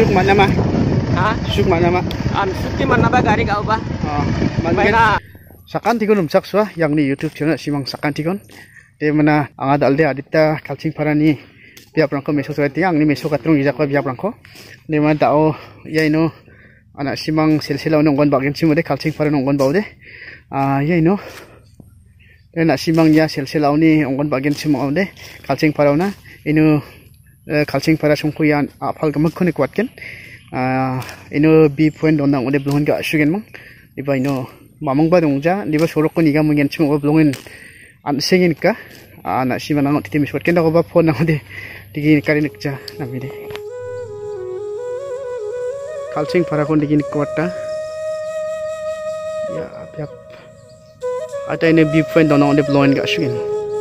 Syuk mana mah? Ha? Syuk mana mah? Syuk di mana ba gari kau ba? Oh, mana? Sakan tikon sakswa yang ni YouTube channel simang sakan tikon. Di mana angad alde adita kalcing parani biap rangko meso tuai tiang ni meso katrung ijak ko biap rangko. Di mana tao ya ino anak simang silsila nonggon bagian simu de kalcing para nonggon bau de. Ya ino. Anak simang ya silsila ni nonggon bagian simu de kalcing para na ino kalcing para sungku yan apal gamak ko ni kuatken. Ino B point donang udah belum enggak sugen mang. Diba ino mamang ba dongja diba sorok ko niga mungen simu belum ansengin ka anak si manang titi miswat kenda ko ba phone na de digi kari nikja nami de kalcing para kon digi nikwata ya apiak ada ini big friend donang de bloin ga shugin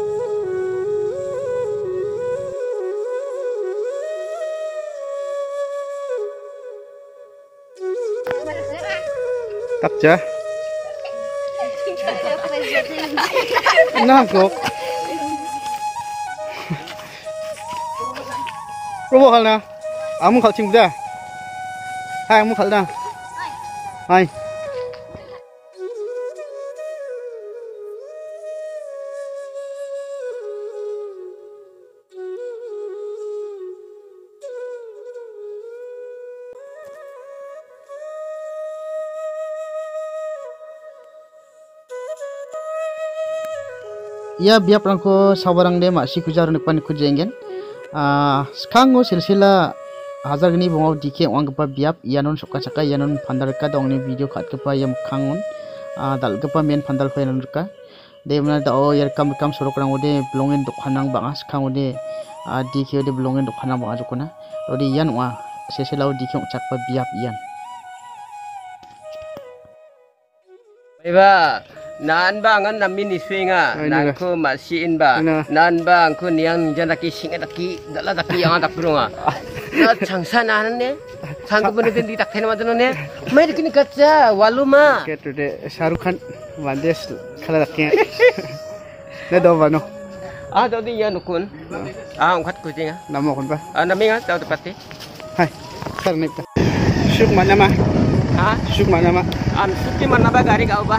takja nangkok robo khalna amu khalching buda hai amu khalna hai ya biap rangko sabarang de masih kujar nikpan kujengen sekango silsila hazar gini bongau dike wang kepa biap yanon suka caka yanon pandal ka dong ni video kat kepa yam kangon dal kepa men pandal ko yanon ka de mana da o yer kam sorok rang ode blongin dokhanang banga sekango de dike ode blongin dokhanang banga jokona ode yan wa silsila dike cakpa biap yan Iba nan ba ngan namin iswinga nan ko masiin ba nan ba ko niyang ninja daki singa daki dala daki yang dakrunga na changsa nanan ne chang ko bune di takhen ma dono ne mai dikini kacha waluma ke today Shahrukh Khan bandes khala daki ne do bano do di yan kun ungkat ko jinga namo kun ba nami nga taw tepati hai sar nipta syuk mana mah ha syuk mana mah syuk di mana ba gari kau ba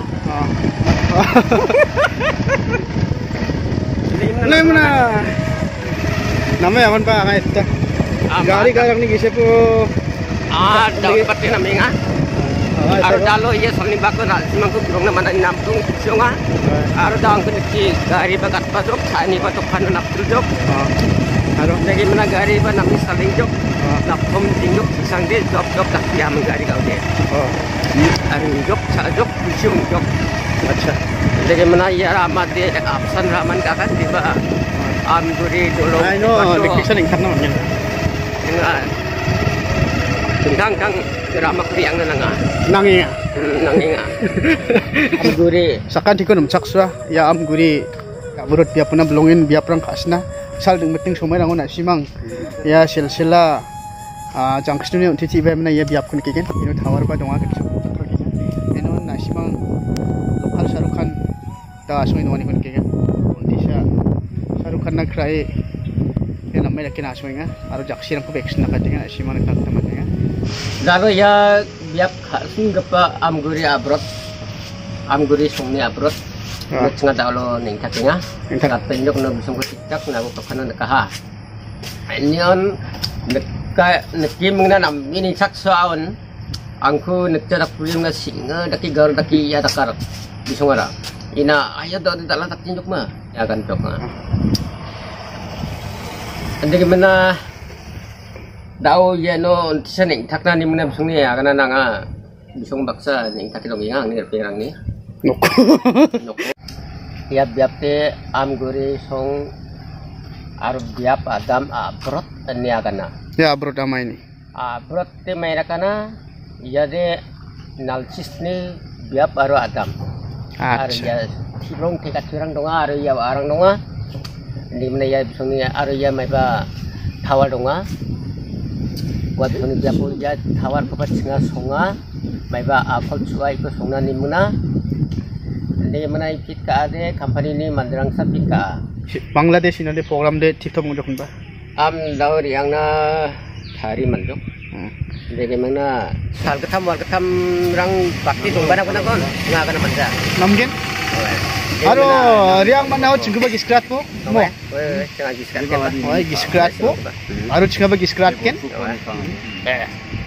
Nah mana? Namanya apa pak? Kayak itu. Gari garang nih gise po. Dapat ni namanya. Aro dalo iya soni bako na simangku burung na mana inampung sunga. Aro dang kunci gari bagat pasok sani patok panu naptul jok. Aro lagi mana gari ba nami saling jok. Napom tinjok sang de jok tak dia menggari kau de. Aro jok sa jok bisung jok. Acha. Jadi mana ya ramat de absen raman kakan tiba amduri dulu. Ayo, dikisah ingkar namanya. Dengan kang ramak riang nanga. Nanginga. Nanginga. Amduri. Sakan tikon sakswa ya amguri kaburut biap puna belongin biap rang kasna. Sal deng meting somai rangon simang ya silsila jangkstuni untuk tiba mana ya biap kun kigen. Ino tawar ba donga kecil. Ino nasimang lokal Shahrukh Khan da asmi no ni kun kigen. Undisa Shahrukh Khan na krai ya namai lakin asmi nga aro jaksirang ko beksin na kadinga simang nak teman nga. Lalu ya biap sing gepa amguri abrot. Amguri sumni abrot. Nggak tahu ning katinga. Kat penjok na bisung ko tiktak na ko kanan nakaha. Anyon nekim na nam ini saksaon. Angku nekta pulim na singa daki gar daki ya dakar bisung ara. Ina ayo daw dala tak tinjok ma. Ya kan tok ma. Ande gimana daw ya no saning takna ni muna bisung ni ya kana nanga bisung baksa ning takilong yang ni perang ni. Noko. Ya biap te amguri song arub biap adam abrot ania kana. Ya abrot ama ini. Abrot te maira kana ya de nalcis ni biap aru adam. Aru ya silong te katurang donga aru ya arang donga. Ni mana ya bisung ni aru ya mai ba tawar donga. Buat bisung biap ya tawar ko singa songa mai ba apol suai ko songna ni muna. Ini mana ikut ka ade company ni mandrang sapit ka Bangladesh ini ada program de TikTok mujok ba am daur yang na hari manjok. Jadi mana sal ketam rang bakti dong banyak kon nggak akan manja. Namgen? Aro riang mana ho cinggu bagi skrat po? Mo. Jangan giskrat. Giskrat po. Aro cinggu bagi skrat ken?